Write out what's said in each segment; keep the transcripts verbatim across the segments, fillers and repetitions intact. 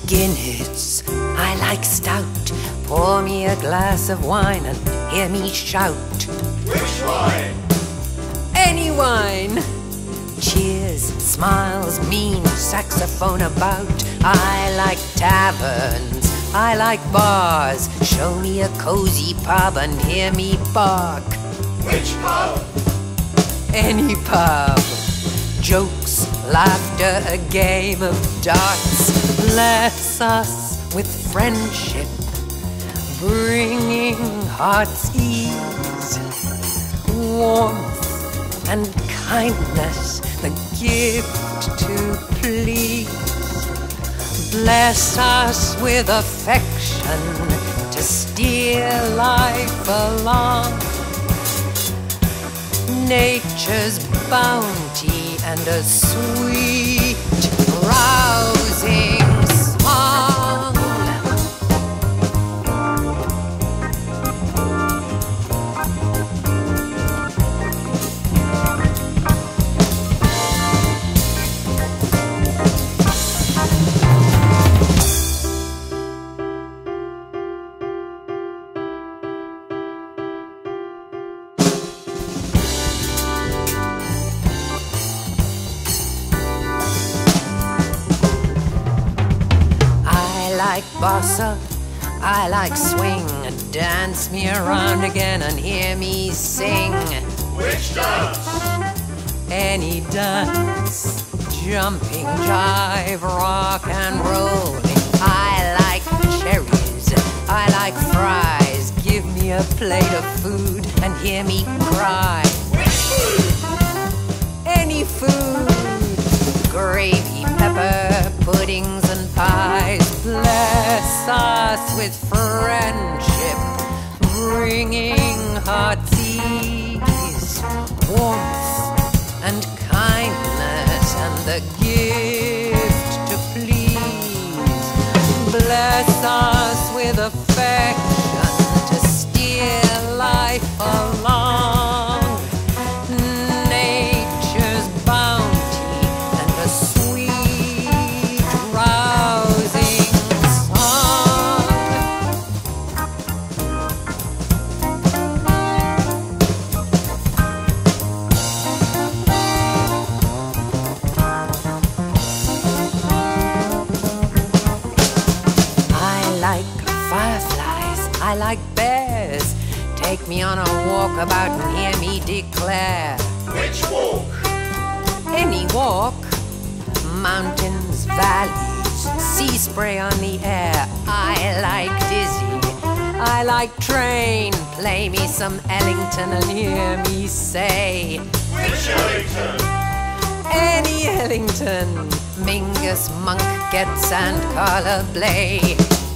Guinness, I like stout. Pour me a glass of wine and hear me shout. Which wine? Any wine. Cheers, smiles, mean saxophone about. I like taverns, I like bars. Show me a cozy pub and hear me bark. Which pub? Any pub. Jokes, laughter, a game of darts. Bless us with friendship, bringing heart's ease, warmth and kindness, the gift to please. Bless us with affection to steer life along. Nature's bounty and a sweet, rousing song. I like bossa, I like swing. Dance me around again and hear me sing. Which dance? Any dance. Jumping, jive, rock and rolling. I like cherries, I like fries. Give me a plate of food and hear me cry. Which food? Any food. Gravy, pepper, puddings and pies. Bless us with friendship, bringing heart's ease, warmth and kindness, and the gift to please. Bless us with affection to steer life along. Nature's bounty and a sweet, rousing song. I like fireflies, I like bears. Take me on a walkabout and hear me declare. Which walk? Any walk. Mountains, valleys, sea spray on the air. I like dizzy, I like train. Play me some Ellington and hear me say. Which Ellington? Any Ellington. Mingus, Monk, Getz and Carla Bley.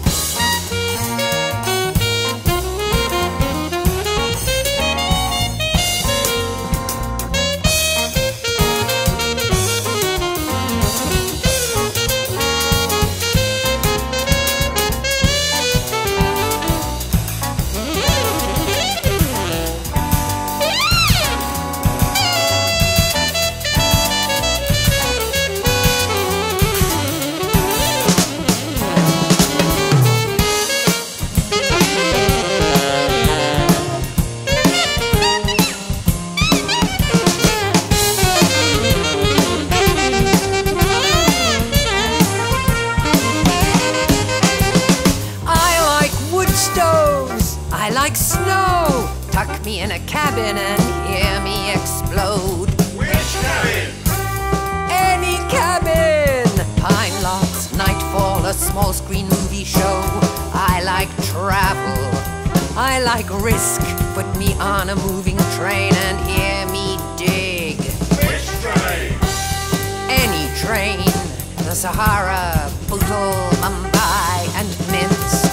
I like snow. Tuck me in a cabin and hear me explode. Which cabin? Any cabin. Pine lots, nightfall, a small screen movie show. I like travel, I like risk. Put me on a moving train and hear me dig. Which train? Any train. The Sahara, Bhutol, Mumbai and Minsk.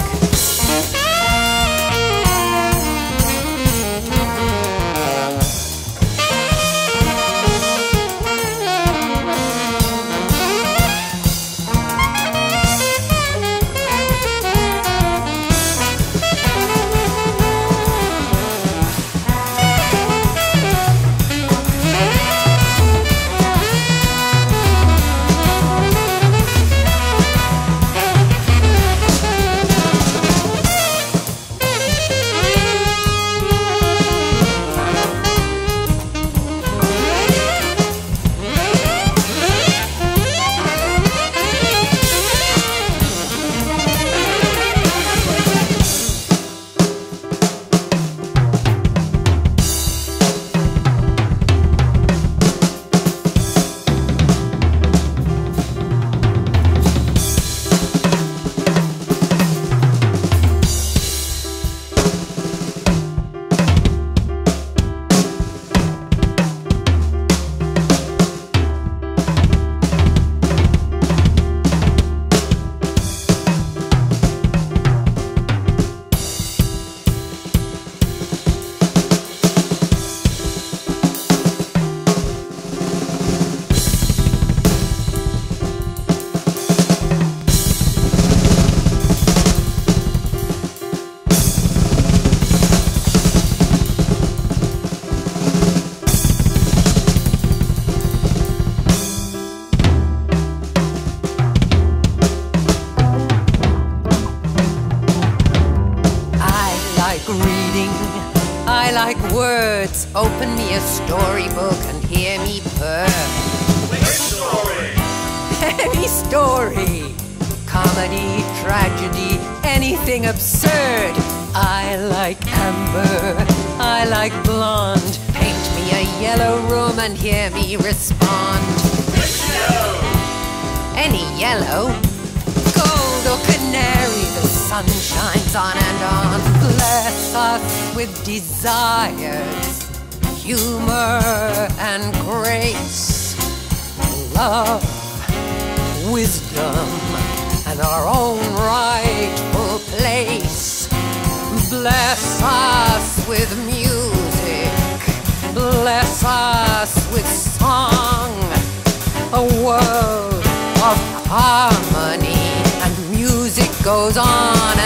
like words. Open me a storybook and hear me purr. Which story? Any story. Comedy, tragedy, anything absurd. I like amber, I like blonde. Paint me a yellow room and hear me respond. Which yellow? Any yellow. Gold or canary, the sun shines on and on. Bless us with desires, humor and grace, love, wisdom, and our own rightful place. Bless us with music, bless us with song, a world of harmony, and music goes on